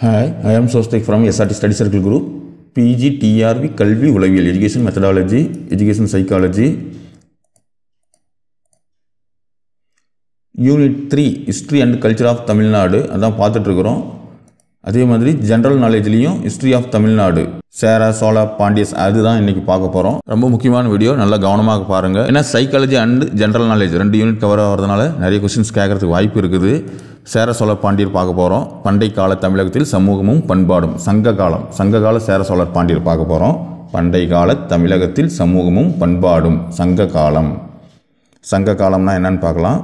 Hi, I am Sostek from SRT Study Circle Group. PGTRB கல்வி உளவியல் Education Methodology, Education Psychology. Unit 3 History and Culture of Tamil Nadu அதான் பார்த்துட்டு இருக்கிறோம். அதே மாதிரி ஜெனரல் நாலேஜ்லயும் History of Tamil Nadu Chera Chola Pandyas அதுதான் இன்னைக்கு பார்க்க போறோம். ரொம்ப முக்கியமான வீடியோ, நல்லா கவனமாக பாருங்க. ஏன்னா சைக்காலஜி அண்ட் ஜெனரல் நாலேஜ் ரெண்டு யூனிட் கவர் ஆகிறதுனால நிறைய क्वेश्चंस கேட்கறதுக்கு வாய்ப்பு இருக்குது. சேர சோழ பாண்டியர் பார்க்க போகிறோம். பண்டை கால தமிழகத்தில் சமூகமும் பண்பாடும் சங்ககால சேர சோழர் பாண்டியர் பார்க்க போகிறோம். பண்டை கால தமிழகத்தில் சமூகமும் பண்பாடும் சங்ககாலம்னா என்னன்னு பார்க்கலாம்.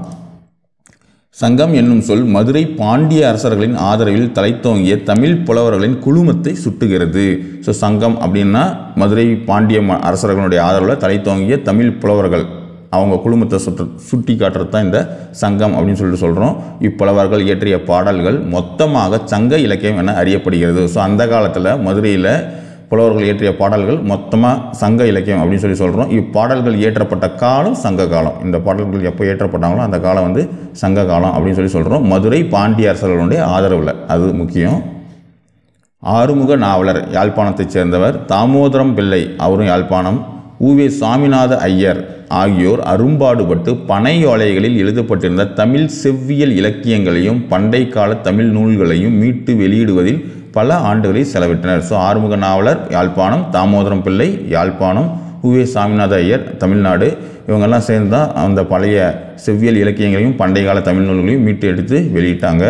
சங்கம் என்னும் சொல் மதுரை பாண்டிய அரசர்களின் ஆதரவில் தலைத்தோங்கிய தமிழ் புலவர்களின் குழுமத்தை சுட்டுகிறது. ஸோ சங்கம் அப்படின்னா மதுரை பாண்டிய அரசர்களுடைய ஆதரவில் தலைத்தோங்கிய தமிழ் புலவர்கள் அவங்க குழுமத்தை சுட்டி காட்டுறது தான் இந்த சங்கம் அப்படின்னு சொல்லிட்டு சொல்கிறோம். இப்புலவர்கள் இயற்றிய பாடல்கள் மொத்தமாக சங்க இலக்கியம் என அறியப்படுகிறது. ஸோ அந்த காலத்தில் மதுரையில் புலவர்கள் இயற்றிய பாடல்கள் மொத்தமாக சங்க இலக்கியம் அப்படின்னு சொல்லி சொல்கிறோம். இப்பாடல்கள் இயற்றப்பட்ட காலம் சங்க காலம். இந்த பாடல்கள் எப்போ இயற்றப்பட்டாங்களோ அந்த காலம் வந்து சங்க காலம் அப்படின்னு சொல்லி சொல்கிறோம். மதுரை பாண்டிய அரசர்களுடைய ஆதரவில், அது முக்கியம். ஆறுமுக நாவலர் யாழ்ப்பாணத்தைச் சேர்ந்தவர். தாமோதரம் பிள்ளை அவரும் யாழ்ப்பாணம். உவே சாமிநாத ஐயர் ஆகியோர் அரும்பாடுபட்டு பனை ஓலைகளில் எழுதப்பட்டிருந்த தமிழ் செவ்வியல் இலக்கியங்களையும் பண்டை கால தமிழ் நூல்களையும் மீட்டு வெளியிடுவதில் பல ஆண்டுகளை செலவிட்டனர். ஸோ ஆறுமுக நாவலர் யாழ்ப்பாணம், தாமோதரம் பிள்ளை யாழ்ப்பாணம், உவே சாமிநாத ஐயர் தமிழ்நாடு, இவங்கெல்லாம் சேர்ந்து தான் அந்த பழைய செவ்வியல் இலக்கியங்களையும் பண்டை கால தமிழ் நூல்களையும் மீட்டு எடுத்து வெளியிட்டாங்க.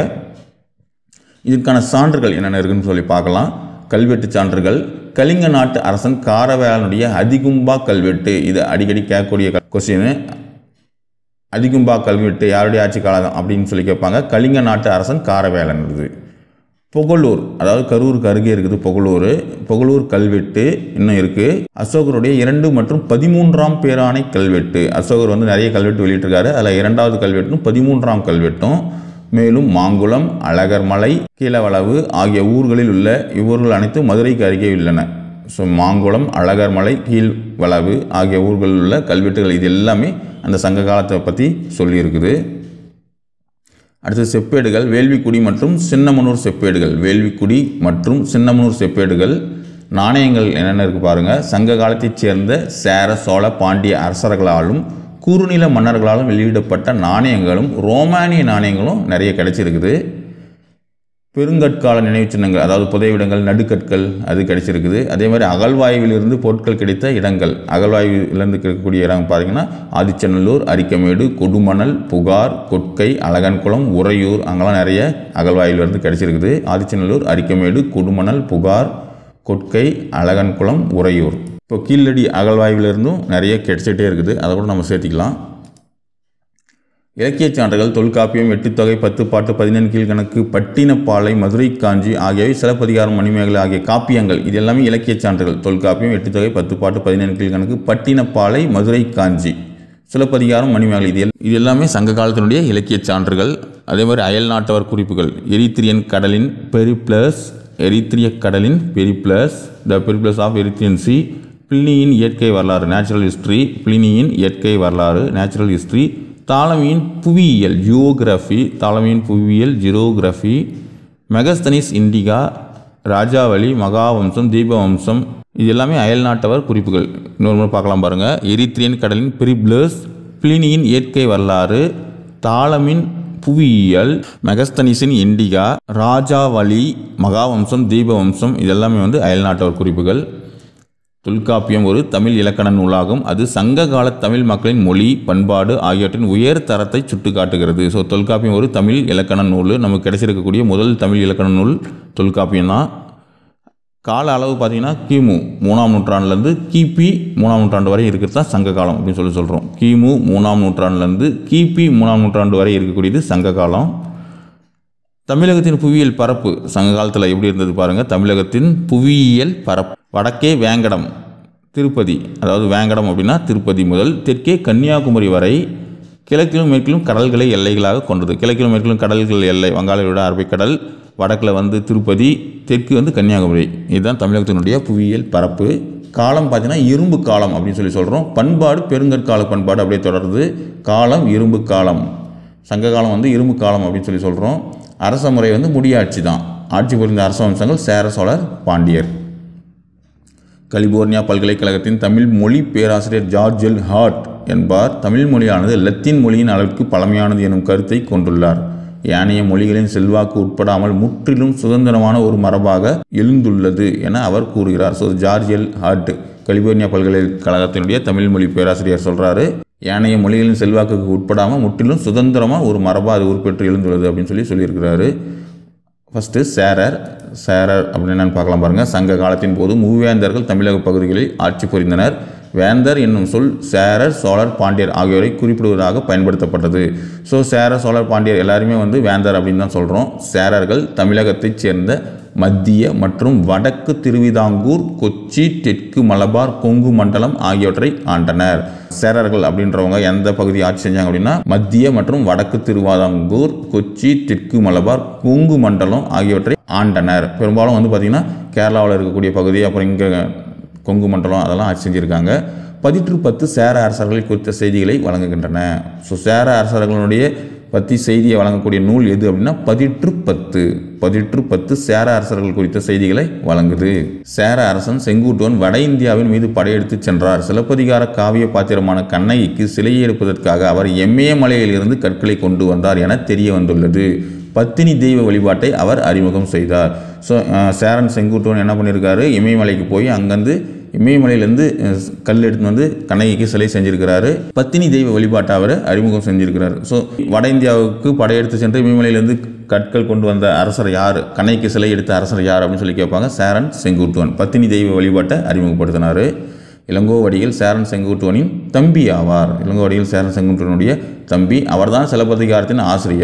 இதற்கான சான்றுகள் என்னென்ன இருக்குன்னு சொல்லி பார்க்கலாம். கல்வெட்டு சான்றுகள். கலிங்க நாட்டு அரசன் காரவேலனுடைய அதிகும்பா கல்வெட்டு, இது அடிக்கடி கேட்கக்கூடிய கொஸ்டின். அதிகும்பா கல்வெட்டு யாருடைய ஆட்சி காலம் அப்படின்னு சொல்லி கேட்பாங்க. கலிங்க நாட்டு அரசன் காரவேலன். புகழூர், அதாவது கரூருக்கு அருகே இருக்குது புகழூர் கல்வெட்டு இன்னும் இருக்குது. அசோகருடைய 2 மற்றும் 13ஆம் பேராணை கல்வெட்டு. அசோகர் வந்து நிறைய கல்வெட்டு வெளியிட்டிருக்காரு. அதில் 2வது கல்வெட்டும் 13ஆம் கல்வெட்டும். மேலும் மாங்குளம், அழகர்மலை, கீழவளவு ஆகிய ஊர்களில் உள்ள இவ்வூர்கள் அனைத்தும் மதுரைக்கு அருகே உள்ளன. ஸோ மாங்குளம், அழகர்மலை, கீழ்வளவு ஆகிய ஊர்களில் உள்ள கல்வெட்டுகள் இது எல்லாமே அந்த சங்க காலத்தை பற்றி சொல்லியிருக்குது. அடுத்து செப்பேடுகள். வேள்விக்குடி மற்றும் சின்னமனூர் செப்பேடுகள். நாணயங்கள் என்னென்ன இருக்குது பாருங்கள். சங்க காலத்தைச் சேர்ந்த சேர சோழ பாண்டிய அரசர்களாலும் குறுநில மன்னர்களாலும் வெளியிடப்பட்ட நாணயங்களும் ரோமானிய நாணயங்களும் நிறைய கிடைச்சிருக்குது. பெருங்கற்கால நினைவு சின்னங்கள், அதாவது புதைவிடங்கள், நடுக்கற்கள் அது கிடைச்சிருக்குது. அதே மாதிரி அகழ்வாய்விலிருந்து பொருட்கள் கிடைத்த இடங்கள், அகழ்வாய்விலிருந்து கிடைக்கக்கூடிய இடம் பார்த்தீங்கன்னா ஆதிச்சநல்லூர், அரிக்கமேடு, கொடுமணல், புகார், கொட்கை, அழகன்குளம், உறையூர், அங்கெல்லாம் நிறைய அகழ்வாய்விலிருந்து கிடைச்சிருக்குது. ஆதிச்சநல்லூர், அரிக்கமேடு, கொடுமணல், புகார், கொட்கை, அழகன்குளம், உறையூர். இப்போ கீழடி அகழ்வாய்விலிருந்தும் நிறைய கிடைச்சிட்டே இருக்குது, அதை கூட நம்ம சேர்த்திக்கலாம். இலக்கிய சான்றுகள். தொல்காப்பியம், எட்டுத்தொகை, 10 பாட்டு, 14 கீழ்கணக்கு, பட்டினப்பாலை, மதுரை காஞ்சி ஆகியவை சிலப்பதிகாரம், மணிமேகலை ஆகிய காப்பியங்கள். இது எல்லாமே இலக்கிய சான்றுகள். தொல்காப்பியம், எட்டுத்தொகை, 10 பாட்டு, 14 கீழ்கணக்கு, பட்டினப்பாலை, மதுரை காஞ்சி, சிலப்பதிகாரம், மணிமேகலை இது எல்லாமே சங்க காலத்தினுடைய இலக்கிய சான்றுகள். அதே மாதிரி அயல் நாட்டவர் குறிப்புகள். எரித்திரிய கடலின் Periplus, the Periplus of Erythraean sea, பிளினியின் இயற்கை வரலாறு, நேச்சுரல் ஹிஸ்ட்ரி, தாலமியின் புவியியல், ஜியோகிராஃபி, மெகஸ்தனிஸ் இண்டிகா, ராஜாவளி, மகாவம்சம், தீபவம்சம், இது எல்லாமே அயல் நாட்டவர் குறிப்புகள். இன்னொரு முறை பார்க்கலாம் பாருங்கள். எரித்திரியன் கடலின் பெரிப்ளஸ், பிளினியின் இயற்கை வரலாறு, தாலமின் புவியியல், மெகஸ்தனிஸின் இண்டிகா, ராஜாவளி, மகாவம்சம், தீபவம்சம், இதெல்லாமே வந்து அயல் நாட்டவர் குறிப்புகள். தொல்காப்பியம் ஒரு தமிழ் இலக்கண நூலாகும். அது சங்க கால தமிழ் மக்களின் மொழி, பண்பாடு ஆகியவற்றின் உயர் தரத்தை சுட்டு காட்டுகிறது. ஸோ தொல்காப்பியம் ஒரு தமிழ் இலக்கண நூல். நமக்கு கிடைச்சிருக்கக்கூடிய முதல் தமிழ் இலக்கண நூல் தொல்காப்பியம் தான். கால அளவு பார்த்திங்கன்னா கிமு 3ஆம் நூற்றாண்டுலேருந்து கிபி 3ஆம் நூற்றாண்டு வரை இருக்கிறது தான் சங்க காலம் அப்படின்னு சொல்லி சொல்கிறோம். கிமு 3ஆம் நூற்றாண்டுலேருந்து கிபி 3ஆம் நூற்றாண்டு வரை இருக்கக்கூடியது சங்க காலம். தமிழகத்தின் புவியியல் பரப்பு சங்க காலத்தில் எப்படி இருந்தது பாருங்கள். தமிழகத்தின் புவியியல் பரப்பு. வடக்கே வேங்கடம், திருப்பதி, அதாவது வேங்கடம் அப்படின்னா திருப்பதி முதல் தெற்கே கன்னியாகுமரி வரை, கிழக்கிலும் மேற்கிலும் கடல்களை எல்லைகளாக கொண்டது. கிழக்கிலும் மேற்கிலும் கடல்கள் எல்லை, வங்காள விட அரபிக்கடல், வடக்கில் வந்து திருப்பதி, தெற்கு வந்து கன்னியாகுமரி. இதுதான் தமிழகத்தினுடைய புவியியல் பரப்பு. காலம் பார்த்தீங்கன்னா இரும்பு காலம் அப்படின்னு சொல்லி சொல்கிறோம். பண்பாடு பெருங்கற்கால பண்பாடு அப்படியே தொடருது. காலம் இரும்பு காலம், சங்க காலம் வந்து இரும்பு காலம் அப்படின்னு சொல்லி சொல்கிறோம். அரச முறை வந்து முடியாட்சி தான். ஆட்சி புரிந்த அரச வம்சங்கள் சேர, சோழர், பாண்டியர். கலிபோர்னியா பல்கலைக்கழகத்தின் தமிழ் மொழி பேராசிரியர் ஜார்ஜ் எல் ஹார்ட் என்பார் தமிழ் மொழியானது லத்தீன் மொழியின் அளவிற்கு பழமையானது எனும் கருத்தை கொண்டுள்ளார். ஏனைய மொழிகளின் செல்வாக்கு உட்படாமல் முற்றிலும் சுதந்திரமான ஒரு மரபாக எழுந்துள்ளது என அவர் கூறுகிறார். So George L Hart California பல்கலைக்கழகத்தினுடைய தமிழ் மொழி பேராசிரியர் சொல்கிறாரு, ஏனைய மொழிகளின் செல்வாக்குக்கு உட்படாமல் முற்றிலும் சுதந்திரமாக ஒரு மரபாக அது உருப்பெற்று எழுந்துள்ளது அப்படின்னு சொல்லியிருக்கிறாரு. ஃபஸ்ட்டு சேரர் அப்படின்னு என்னென்னு பார்க்கலாம் பாருங்கள். சங்க காலத்தின் போது மூவேந்தர்கள் தமிழக பகுதிகளில் ஆட்சி புரிந்தனர். வேந்தர் என்னும் சொல் சேரர், சோழர், பாண்டியர் ஆகியோரை குறிப்பிடுவதாக பயன்படுத்தப்பட்டது. ஸோ சேரர், சோழர், பாண்டியர் எல்லாருமே வேந்தர் அப்படின்னு தான் சொல்கிறோம். சேரர்கள் தமிழகத்தைச் சேர்ந்த மத்திய மற்றும் வடக்கு திருவிதாங்கூர், கொச்சி, தெற்கு மலபார், கொங்கு மண்டலம் ஆகியவற்றை ஆண்டனர். சேரர்கள் அப்படின்றவங்க எந்த பகுதி ஆட்சி செஞ்சாங்க அப்படின்னா மத்திய மற்றும் வடக்கு திருவிதாங்கூர், கொச்சி, தெற்கு மலபார், கொங்கு மண்டலம் ஆகியவற்றை ஆண்டனர். பெரும்பாலும் பார்த்திங்கன்னா கேரளாவில் இருக்கக்கூடிய பகுதி, அப்புறம் இங்கே கொங்கு மண்டலம் அதெல்லாம் ஆட்சி செஞ்சுருக்காங்க. 10 சேர அரசர்கள் குறித்த செய்திகளை வழங்குகின்றன. ஸோ சேர அரசர்களுடைய பற்றி செய்தியை வழங்கக்கூடிய நூல் எது அப்படின்னா 10 சேர அரசர்கள் குறித்த செய்திகளை வழங்குது. சேர அரசன் செங்குட்டுவன் வட இந்தியாவின் மீது படையெடுத்து சென்றார். சிலப்பதிகார காவிய பாத்திரமான கண்ணகிக்கு சிலையை எடுப்பதற்காக அவர் எம்மயமலையில் இருந்து கற்களை கொண்டு வந்தார் என தெரிய வந்துள்ளது. பத்தினி தெய்வ வழிபாட்டை அவர் அறிமுகம் செய்தார். ஸோ சேரன் செங்குட்டுவன் என்ன பண்ணியிருக்காரு, இமயமலைக்கு போய் அங்கேருந்து இமயமலையிலேருந்து கல் எடுத்து கண்ணகிக்கு சிலை செஞ்சுருக்கிறாரு. பத்தினி தெய்வ வழிபாட்டை அவர் அறிமுகம் செஞ்சுருக்கிறார். ஸோ வட இந்தியாவுக்கு படையெடுத்து சென்று இமயமலையிலேருந்து கற்கள் கொண்டு வந்த அரசர் யார், கண்ணகிக்கு சிலை எடுத்த அரசர் யார் அப்படின்னு கேட்பாங்க. சேரன் செங்குட்டுவன் பத்தினி தெய்வ வழிபாட்டை அறிமுகப்படுத்தினார். இளங்கோவடிகள் சேரன் செங்குட்டுவனின் தம்பி ஆவார். இளங்கோவடிகள் சேரன் செங்குட்டுவனுடைய தம்பி. அவர்தான் சிலப்பதிகாரத்தின்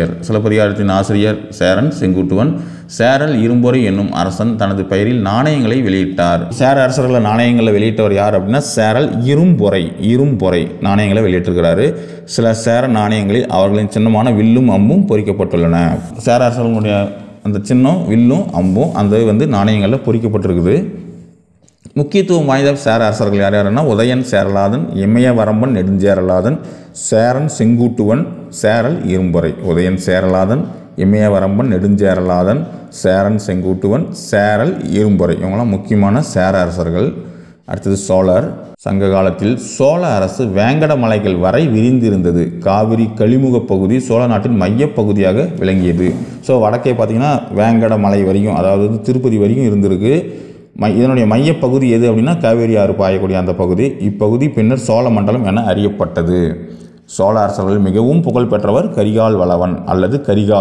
ஆசிரியர் சேரன் செங்குட்டுவன். சேரல் இரும்பொறை என்னும் அரசன் தனது பெயரில் நாணயங்களை வெளியிட்டார். சேர அரசர்களை நாணயங்களை வெளியிட்டவர் யார் அப்படின்னா சேரல் இரும்பொறை நாணயங்களை வெளியிட்டிருக்கிறாரு. சில சேர நாணயங்களில் அவர்களின் சின்னமான வில்லும் அம்பும் பொறிக்கப்பட்டுள்ளன. சேர அரசர்களுடைய அந்த சின்னம் வில்லும் அம்பும் அந்த நாணயங்களில் பொறிக்கப்பட்டிருக்குது. முக்கியத்துவம் வாய்ந்த சேர அரசர்கள் யார் யாருன்னா உதயன் சேரலாதன், இமயவரம்பன் நெடுஞ்சேரலாதன், சேரன் செங்குட்டுவன், சேரல் இரும்பொறை. உதயன் சேரலாதன், இமயவரம்பன் நெடுஞ்சேரலாதன், சேரன் செங்குட்டுவன், சேரல் இரும்பொறை இவங்களாம் முக்கியமான சேர அரசர்கள். அடுத்தது சோழர். சங்க காலத்தில் சோழ அரசு வேங்கட மலைகள் வரை விரிந்திருந்தது. காவிரி கழிமுக பகுதி சோழ நாட்டின் மையப்பகுதியாக விளங்கியது. ஸோ வடக்கே பார்த்திங்கன்னா வேங்கட மலை வரைக்கும், அதாவது திருப்பதி வரைக்கும் இருந்திருக்கு. இதனுடைய மையப்பகுதி எது அப்படின்னா காவேரி ஆறு பாயக்கூடிய அந்த பகுதி. இப்பகுதி பின்னர் சோழ மண்டலம் என அறியப்பட்டது. சோழ அரசர்கள் மிகவும் புகழ் பெற்றவர் கரிகால் வளவன் அல்லது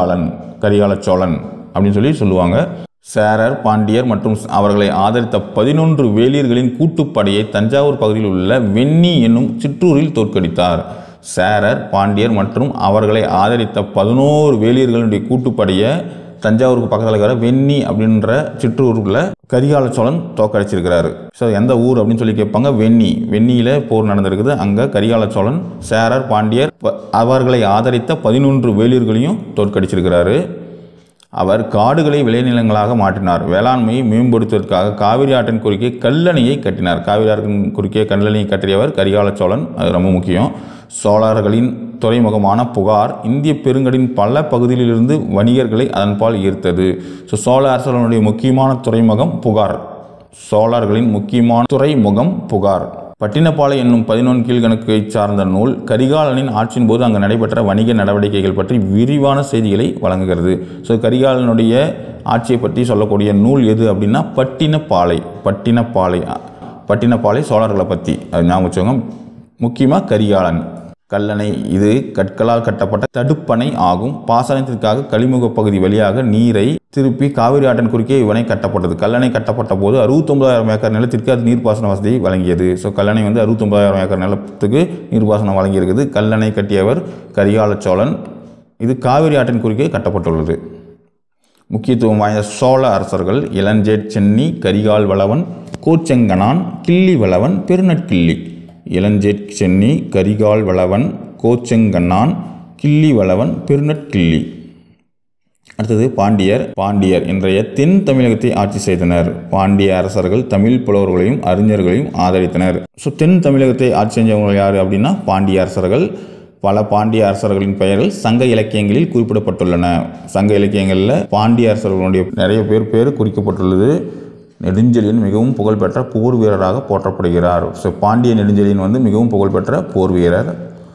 கரிகால சோழன் அப்படின்னு சொல்லுவாங்க. சேரர், பாண்டியர் மற்றும் அவர்களை ஆதரித்த 11 வேளிர்களின் கூட்டுப்படையை தஞ்சாவூர் பகுதியில் உள்ள வெண்ணி என்னும் சிற்றூரில் தோற்கடித்தார். சேரர், பாண்டியர் மற்றும் அவர்களை ஆதரித்த 11 வேளிர்களுடைய கூட்டுப்படையை தஞ்சாவூருக்கு பக்கத்தில் இருக்கிற வெண்ணி அப்படின்ற சிற்றூரில் கரிகால சோழன் தோற்கடிச்சிருக்கிறாரு. ஸோ எந்த ஊர் அப்படின்னு கேட்பாங்க. வெண்ணியில் போர் நடந்திருக்குது. அங்கே கரிகால சோழன் சேரர், பாண்டியர் அவர்களை ஆதரித்த 11 வேளிர்களையும் தோற்கடிச்சிருக்கிறாரு. அவர் காடுகளை விளைநிலங்களாக மாற்றினார். வேளாண்மையை மேம்படுத்துவதற்காக காவிரி ஆற்றின் குறுக்கே கல்லணையை கட்டினார். காவிரி ஆற்றின் குறுக்கே கல்லணையை கட்டியவர் கரிகால சோழன். அது ரொம்ப முக்கியம். சோழர்களின் துறைமுகமான புகார் இந்திய பெருங்கடலின் பல பகுதிகளிலிருந்து வணிகர்களை அதன்பால் ஈர்த்தது. ஸோ சோழ அரசர்களுடைய முக்கியமான துறைமுகம் புகார். சோழர்களின் முக்கியமான துறைமுகம் புகார். பட்டினப்பாலை என்னும் 11 கீழ்கணக்கை சார்ந்த நூல் கரிகாலனின் ஆட்சியின் போது அங்கு நடைபெற்ற வணிக நடவடிக்கைகள் பற்றி விரிவான செய்திகளை வழங்குகிறது. ஸோ கரிகாலனுடைய ஆட்சியை பற்றி சொல்லக்கூடிய நூல் எது அப்படின்னா பட்டினப்பாலை சோழர்களை பற்றி அது ஞாபகம் வச்சுக்கோங்க. முக்கியமாக கரிகாலன். கல்லணை இது கற்களால் கட்டப்பட்ட தடுப்பணை ஆகும். பாசனத்திற்காக கழிமுக பகுதி வழியாக நீரை திருப்பி காவிரி ஆற்றின் குறுக்கே இவனை கட்டப்பட்டது. கல்லணை கட்டப்பட்ட போது 69,000 ஏக்கர் நிலத்திற்கு அது நீர்ப்பாசன வசதியை வழங்கியது. ஸோ கல்லணை 69,000 ஏக்கர் நிலத்துக்கு நீர்ப்பாசனம் வழங்கியிருக்குது. கல்லணை கட்டியவர் கரிகால சோழன். இது காவிரி ஆற்றின் குறுக்கே கட்டப்பட்டுள்ளது. முக்கியத்துவம் வாய்ந்த சோழ அரசர்கள் இளஞ்சேட் சென்னி, கரிகால் வளவன், கோச்செங்கனான், கிள்ளி வளவன், பெருநற்கிள்ளி. இளஞ்சேட் சென்னி, கரிகால் வளவன், கோச்செங்கண்ணான், கிள்ளி வளவன், பெருநற்கிள்ளி. அடுத்தது பாண்டியர் இன்றைய தென் தமிழகத்தை ஆட்சி செய்தனர். பாண்டிய அரசர்கள் தமிழ் புலவர்களையும் அறிஞர்களையும் ஆதரித்தனர். ஸோ தென் தமிழகத்தை ஆட்சி செஞ்சவங்க யார் அப்படின்னா பாண்டிய அரசர்கள். பல பாண்டிய அரசர்களின் பெயர்கள் சங்க இலக்கியங்களில் குறிப்பிடப்பட்டுள்ளன. சங்க இலக்கியங்களில் பாண்டிய அரசர்களுடைய நிறைய பேர் குறிக்கப்பட்டுள்ளது. நெடுஞ்செழியன் மிகவும் புகழ்பெற்ற போர் வீரராக போற்றப்படுகிறார். ஸோ பாண்டிய நெடுஞ்செழியன் வந்து மிகவும் புகழ்பெற்ற போர் வீரர்.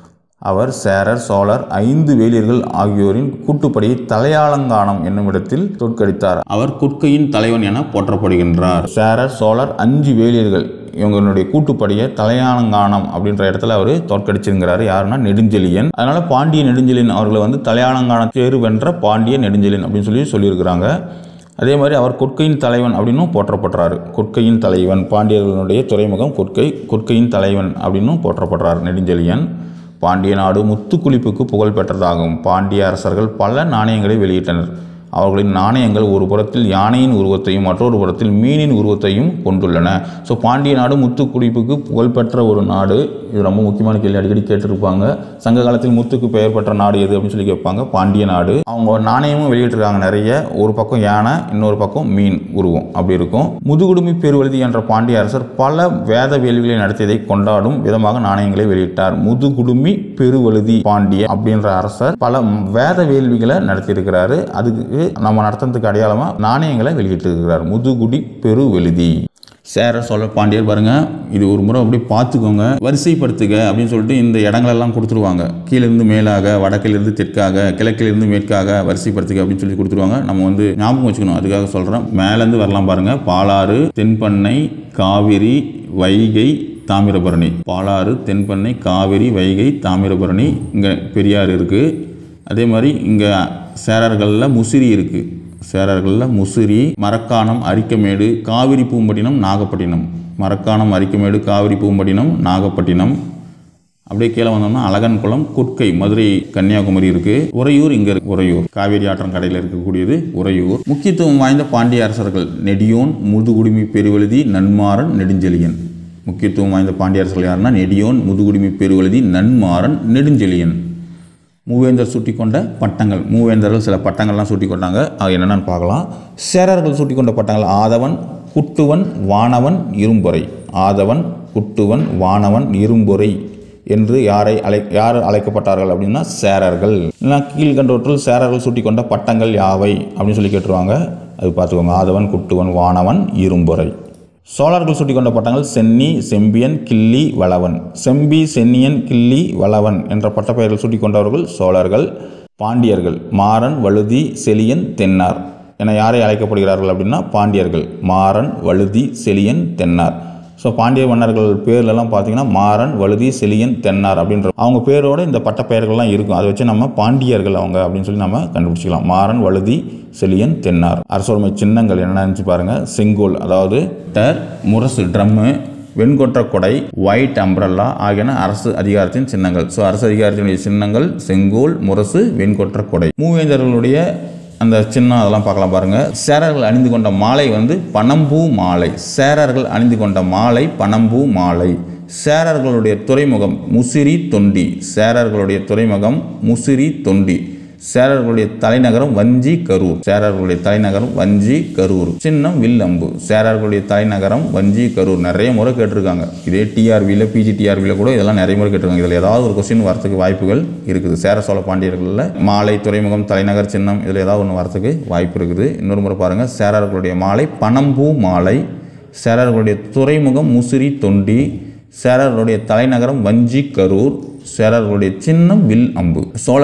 அவர் சேரர், சோழர், 5 வேளிர்கள் ஆகியோரின் கூட்டுப்படையை தலையாலங்கானம் என்னும் இடத்தில் தோற்கடித்தார். அவர் குட்கையின் தலைவன் என போற்றப்படுகின்றார். சேரர், சோழர், 5 வேளிர்கள் இவங்களுடைய கூட்டுப்படையை தலையாலங்கானம் அப்படின்ற இடத்துல அவர் தோற்கடிச்சிருக்கிறாரு. யாருன்னா நெடுஞ்செழியன். அதனால பாண்டிய நெடுஞ்செழியன் அவர்களை வந்து தலையாலங்கான தேர் வென்ற பாண்டிய நெடுஞ்செழியன் அப்படின்னு சொல்லியிருக்கிறாங்க. அதே மாதிரி அவர் கொற்கையின் தலைவன் அப்படின்னும் போற்றப்படுறாரு. கொற்கையின் தலைவன், பாண்டியர்களுடைய துறைமுகம் கொற்கையின் தலைவன் அப்படின்னும் போற்றப்படுறார் நெடுஞ்செழியன். பாண்டிய நாடு முத்துக்குளிப்புக்கு புகழ் பெற்றதாகும். பாண்டிய அரசர்கள் பல நாணயங்களை வெளியிட்டனர். அவர்களின் நாணயங்கள் ஒரு புறத்தில் யானையின் உருவத்தையும் மற்றொரு புறத்தில் மீனின் உருவத்தையும் கொண்டுள்ளன. ஸோ பாண்டிய நாடு முத்துக்குளிப்புக்கு புகழ்பெற்ற ஒரு நாடு. இது ரொம்ப முக்கியமான கேள்வி, அடிக்கடி கேட்டிருப்பாங்க. சங்க காலத்தில் முத்துக்கு பெயர் பெற்ற நாடு எது அப்படின்னு சொல்லி கேட்பாங்க. பாண்டிய நாடு. அவங்க நாணயமும் வெளியிட்டிருக்காங்க நிறைய. ஒரு பக்கம் யானை, இன்னொரு பக்கம் மீன் உருவம் அப்படி இருக்கும். முதுகுடுமி பெருவழுதி என்ற பாண்டிய அரசர் பல வேத வேள்விகளை நடத்தியதை கொண்டாடும் விதமாக நாணயங்களை வெளியிட்டார். முதுகுடுமி பெருவழுதி பாண்டிய அப்படின்ற அரசர் பல வேத வேள்விகளை நடத்தியிருக்கிறாரு. அதுக்கு நம்ம நடத்துறதுக்கு அடையாளமா நாணயங்களை வெளியிட்டு இருக்கிறார். முதுகுடி பெருவெழுதி. சேர, சோழர், பாண்டியர் பாருங்க, இது ஒரு முறை அப்படி பார்த்துக்கோங்க, வரிசைப்படுத்துக அப்படின்னு சொல்லிட்டு இந்த இடங்களெல்லாம் கொடுத்துருவாங்க. கீழிருந்து மேலாக, வடக்கிலிருந்து தெற்காக, கிழக்கிலிருந்து மேற்காக வரிசைப்படுத்துக அப்படின்னு சொல்லி கொடுத்துருவாங்க. நம்ம வந்து ஞாபகம் வச்சுக்கணும், அதுக்காக சொல்கிறேன். மேலேருந்து வரலாம் பாருங்க. பாலாறு, தென்பண்ணை, காவிரி, வைகை, தாமிரபரணி. பாலாறு, தென்பண்ணை, காவிரி, வைகை, தாமிரபரணி. இங்கே பெரியாறு இருக்குது. அதே மாதிரி இங்கே சேரர்களில் முசிறி இருக்குது. சேரர்களில் முசிறி, மரக்காணம், அரிக்கமேடு, காவிரி பூம்பட்டினம், நாகப்பட்டினம். மரக்காணம், அரிக்கமேடு, காவிரி பூம்பட்டினம், நாகப்பட்டினம். அப்படியே கீழே வந்தோம்னா அழகன்குளம், குட்கை, மதுரை, கன்னியாகுமரி இருக்குது. உறையூர் இங்கே இருக்குது. உறையூர் காவிரி ஆற்றங்கரையில் இருக்கக்கூடியது உறையூர். முக்கியத்துவம் வாய்ந்த பாண்டிய அரசர்கள் நெடியோன், முதுகுடுமி பெருவழுதி, நன்மாறன், நெடுஞ்செழியன். முக்கியத்துவம் வாய்ந்த பாண்டிய அரசர்கள் யாருன்னா நெடியோன், முதுகுடுமி பெருவழுதி, நன்மாறன், நெடுஞ்செழியன். மூவேந்தர் சூட்டி கொண்ட பட்டங்கள். மூவேந்தர்கள் சில பட்டங்கள்லாம் சூட்டி கொண்டாங்க. அது என்னென்னு பார்க்கலாம். சேரர்கள் சூட்டி கொண்ட பட்டங்கள் ஆதவன், குட்டுவன், வானவன், இரும்பொறை. ஆதவன், குட்டுவன், வானவன், இரும்பொறை என்று யார் அழைக்கப்பட்டார்கள் அப்படின்னா சேரர்கள். இல்லைனா கீழ்கண்டவற்றில் சேரர்கள் சூட்டி கொண்ட பட்டங்கள் யாவை அப்படின்னு சொல்லி கேட்டுருவாங்க. அது பார்த்துக்கோங்க. ஆதவன், குட்டுவன், வானவன், இரும்பொறை. சோழர்கள் சூட்டி கொண்ட பட்டங்கள் சென்னி, செம்பியன், கிள்ளி, வளவன். செம்பி, சென்னியன், கிள்ளி, வளவன் என்ற பட்டப்பெயர்கள் சூட்டி கொண்டவர்கள் சோழர்கள். பாண்டியர்கள் மாறன், வழுதி, செழியன், தென்னார் என யாரை அழைக்கப்படுகிறார்கள் அப்படின்னா பாண்டியர்கள். மாறன், வழுதி, செழியன், தென்னார். ஸோ பாண்டிய மன்னர்கள் பேர்லலாம் பார்த்தீங்கன்னா மாறன், வழுதி, செழியன், தென்னார் அப்படின்ற அவங்க பேரோடு இந்த பட்டப்பெயர்கள்லாம் இருக்கும். அதை வச்சு நம்ம பாண்டியர்கள் அவங்க அப்படின்னு சொல்லி நம்ம கண்டுபிடிச்சிக்கலாம். மாறன், வழுதி, செழியன், தென்னார். அரசுரிமை சின்னங்கள் என்னன்னு பாருங்க. செங்கோல், அதாவது டர், முரசு, ட்ரம்மு, வெண்கொற்ற கொடை, ஒயிட் அம்ப்ரல்லா ஆகியன அரசு அதிகாரத்தின் சின்னங்கள். ஸோ அரசு அதிகாரத்தினுடைய சின்னங்கள் செங்கோல், முரசு, வெண்கொற்ற கொடை. மூவேந்தர்களுடைய அந்த சின்னம் அதெல்லாம் பார்க்கலாம் பாருங்க. சேரர்கள் அணிந்து கொண்ட மாலை வந்து பனம்பூ மாலை. சேரர்கள் அணிந்து கொண்ட மாலை பனம்பூ மாலை. சேரர்களுடைய துறைமுகம் முசிறி தொண்டி. சேரர்களுடைய துறைமுகம் முசிறி தொண்டி. சேரர்களுடைய தலைநகரம் வஞ்சி கரூர். சேரர்களுடைய தலைநகரம் வஞ்சி கரூர். சின்னம் வில் அம்பு. சேரர்களுடைய தலைநகரம் வஞ்சி கரூர். நிறைய முறை கேட்டிருக்காங்க. இதே டிஆர்பியில், பிஜிடிஆர்பியில் கூட இதெல்லாம் நிறைய முறை கேட்டிருக்காங்க. இதில் ஏதாவது ஒரு கொஸ்டின் வரத்துக்கு வாய்ப்புகள் இருக்குது. சேர, சோழ, பாண்டியர்களில் மாலை, துறைமுகம், தலைநகர், சின்னம் இதில் ஏதாவது ஒன்று வரத்துக்கு வாய்ப்பு இருக்குது. இன்னொரு முறை பாருங்கள். சேரர்களுடைய மாலை பனம்பூ மாலை. சேரர்களுடைய துறைமுகம் முசிறி தொண்டி. சேரர்களுடைய தலைநகரம் வஞ்சி கரூர். சேரர்களுடைய சின்னம் வில் அம்பு.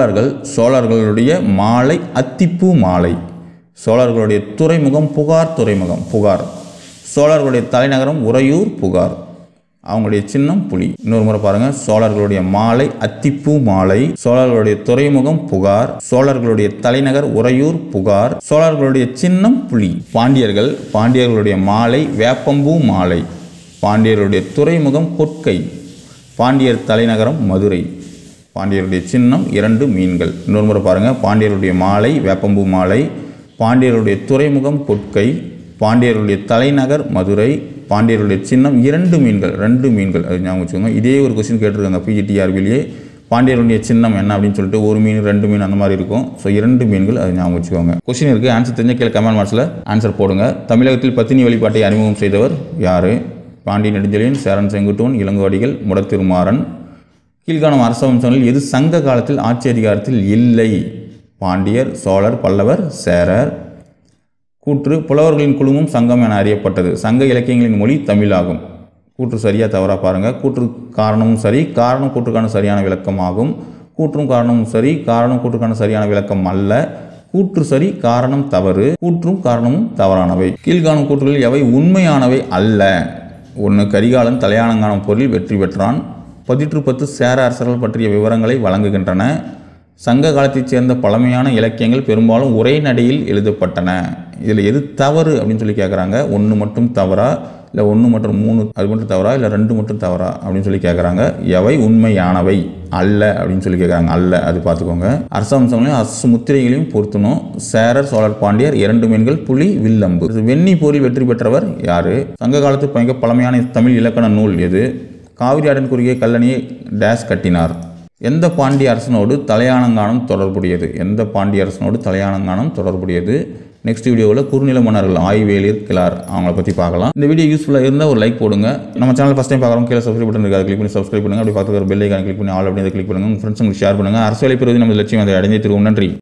சோழர்களுடைய மாலை அத்திப்பூ மாலை. சோழர்களுடைய துறைமுகம் புகார் துறைமுகம் புகார். சோழர்களுடைய தலைநகரம் உறையூர் புகார். அவங்களுடைய சின்னம் புலி. இன்னொரு முறை பாருங்க. சோழர்களுடைய மாலை அத்திப்பூ மாலை. சோழர்களுடைய துறைமுகம் புகார். சோழர்களுடைய தலைநகர் உறையூர் புகார். சோழர்களுடைய சின்னம் புலி. பாண்டியர்களுடைய மாலை வேப்பம்பூ மாலை. பாண்டியர்களுடைய துறைமுகம் கொற்கை. பாண்டியர் தலைநகரம் மதுரை. பாண்டியருடைய சின்னம் 2 மீன்கள். இன்னொரு முறை பாருங்கள். பாண்டியருடைய மாலை வேப்பம்பூ மாலை. பாண்டியருடைய துறைமுகம் கொற்கை. பாண்டியருடைய தலைநகர் மதுரை. பாண்டியருடைய சின்னம் 2 மீன்கள். 2 மீன்கள். அது ஞாபகம் வச்சுக்கோங்க. இதே ஒரு கொஸ்டின் கேட்டிருக்காங்க பிஜிடிஆர்பிலேயே. பாண்டியருடைய சின்னம் என்ன அப்படின்னு சொல்லிட்டு 1 மீன் 2 மீன் அந்த மாதிரி இருக்கும். ஸோ 2 மீன்கள். அது ஞாபகம் வச்சுக்கோங்க. கொஸ்டின் இருக்குது. ஆன்சர் தெரிஞ்ச கீழே கமெண்ட் பாக்ஸில் ஆன்சர் போடுங்க. தமிழகத்தில் பத்தினி வழிபாட்டை அறிமுகம் செய்தவர் யார்? பாண்டிய நெடுஞ்செழியன், சேரன் செங்குட்டுவன், இளங்கோவடிகள், முடத்திருமாறன். கீழ்காணும் அரச வம்சங்களில் எது சங்க காலத்தில் ஆட்சி அதிகாரத்தில் இல்லை? பாண்டியர், சோழர், பல்லவர், சேரர். கூற்று புலவர்களின் குழுமம் சங்கம் என அறியப்பட்டது. சங்க இலக்கியங்களின் மொழி தமிழாகும். கூற்று சரியா தவறா பாருங்க. கூற்று காரணமும் சரி, காரணம் கூற்றுக்கான சரியான விளக்கம் ஆகும். கூற்றும் காரணமும் சரி, காரணம் கூற்றுக்கான சரியான விளக்கம் அல்ல. கூற்று சரி, காரணம் தவறு. கூற்றும் காரணமும் தவறானவை. கீழ்காணும் கூற்றுகளில் எவை உண்மையானவை அல்ல? 1. கரிகாலன் தலையானங்கானம் போரில் வெற்றி பெற்றான். 10 சேர அரசர்கள் பற்றிய விவரங்களை வழங்குகின்றன. சங்க காலத்தைச் சேர்ந்த பழமையான இலக்கியங்கள் பெரும்பாலும் உரைநடையில் எழுதப்பட்டன. இதில் எது தவறு அப்படின்னு சொல்லி கேட்குறாங்க. 1 மட்டும் தவறா, இல்லை 1 மற்றும் 3 அது மட்டும் தவறா, இல்லை 2 மட்டும் தவறா அப்படின்னு சொல்லி கேட்குறாங்க. எவை உண்மையானவை அல்ல அப்படின்னு சொல்லி கேட்குறாங்க. அல்ல, அது பார்த்துக்கோங்க. அரச வம்சங்களையும் அரசு முத்திரைகளையும் பொருத்தணும். சேரர், சோழர், பாண்டியர் 2 மீன்கள், புலி, வில்லம்பு. வெண்ணி போரில் வெற்றி பெற்றவர் யாரு? சங்க காலத்து மிக பழமையான தமிழ் இலக்கண நூல் எது? காவிரி ஆற்றின் குறுக்கே கல்லணையை டேஸ் கட்டினார். எந்த பாண்டிய அரசனோடு தலையானங்கானம் தொடர்புடையது? எந்த பாண்டிய அரசனோடு தலையானங்கானம் தொடர்புடையது? நெக்ஸ்ட் வீடியோவில் குறுநில மன்னர்கள் ஆய்வேலியர் கிளார் அவங்கள பற்றி பார்க்கலாம். இந்த வீடியோ யூஸ்ஃபுல்லாக இருந்தால் ஒரு லைக் போடுங்க. நம்ம சேனல் ஃபஸ்ட் டைம் பார்க்குறோம், கீழே சப்ஸ்கிரைப் பட்டன் இருக்குது, கிளிக் பண்ணி சப்ஸ்கிரைப் பண்ணுங்கள். அப்படி பார்த்து ஒரு பெல் ஐக்கான் கிளிக் பண்ணி ஆல் அப்படி கிளிக் பண்ணுங்கள். ஃப்ரெண்ட்ஸ் உங்களுக்கு ஷேர் பண்ணுங்கள். அரசு வேலை பெறுவது நமது லட்சியம், அதை அடைந்தே திருவோம். நன்றி.